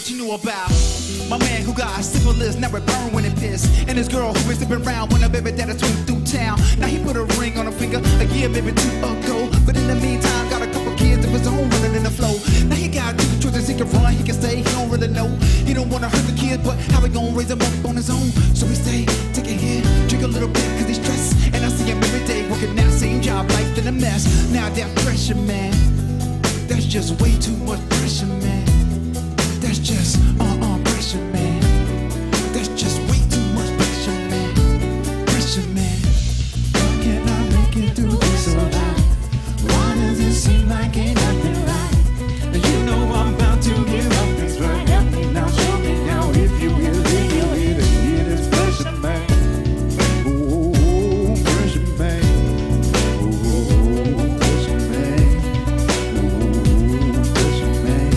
what you knew about my man who got syphilis, never burn when it pissed, and his girl who been slipping around when a baby daddy swing through town. Now he put a ring on her finger a year, maybe 2 ago, but in the meantime got a couple kids of his own running in the flow. Now he got 2 choices: he can run, he can stay. He don't really know. He don't wanna hurt the kid, but how he gonna raise him up on his own? So he stay, take a hit, drink a little bit 'cause he's stressed, and I see him every day working that same job, life in a mess. Now that pressure, man, that's just way too much pressure, man. That's just pressure, man. That's just way too much pressure, man. Pressure, man. How can I make it through this alive? Why does it seem like ain't nothing right? You know I'm about to give up this right. Help me now, show me now if you will. If you will, it is pressure, man. Ooh, pressure, man. Ooh, pressure, man. Ooh, pressure, man.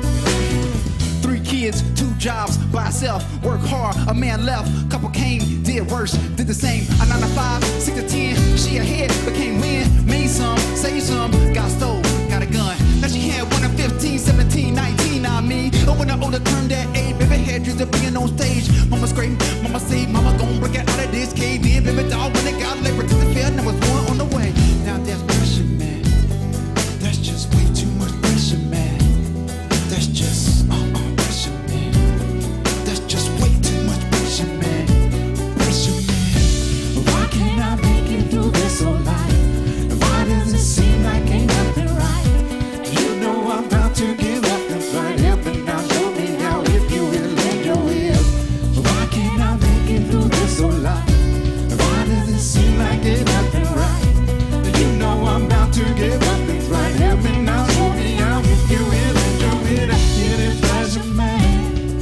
3 kids, 2 jobs, by himself, work hard, a man left, couple came, did worse, did the same, a 9 to 5, 6 to 10, she ahead, became win, made some, saved some, got stole, got a gun, now she had 1 of 15, 17, 19, I mean, oh when the older turned that age, baby had dreams of being on stage, mama screamed, mama said, mama gon' break it out of this cave, in, baby dog, when it got labor to the fair, now was 1 on the way, now that's pressure, man, that's just way too much pressure, man, that's just, pressure, man. That's just way too much pressure, man. Pressure, man. Why can't I make it through this whole life? Why does it seem like ain't nothing right? You know I'm about to give up, that's right. Help me now, show me how if you will lend your ear. Why can't I make it through this whole life? Why does it seem like ain't nothing right? You know I'm about to give up, that's right. Help me now, show me how if you will lend your ear. It is pressure, man.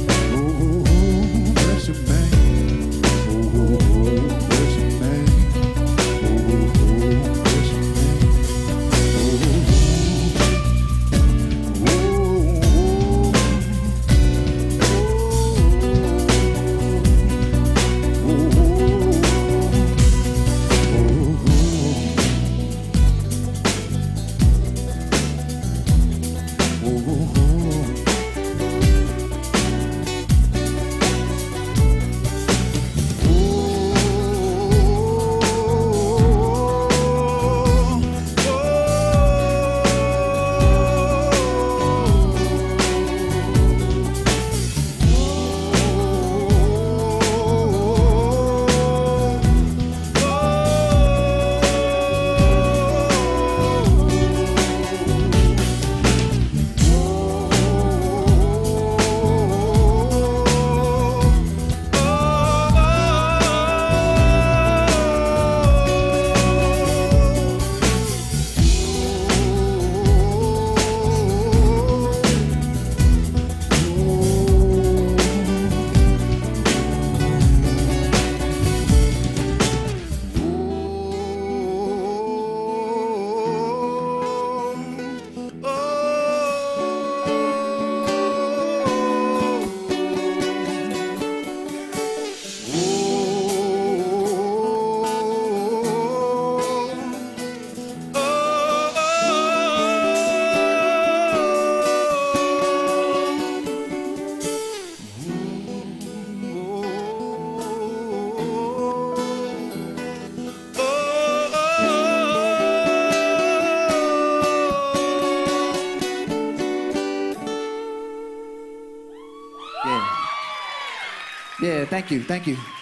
Pressure, man. Ooh, pressure, man. Ooh, pressure, man. Yeah, thank you.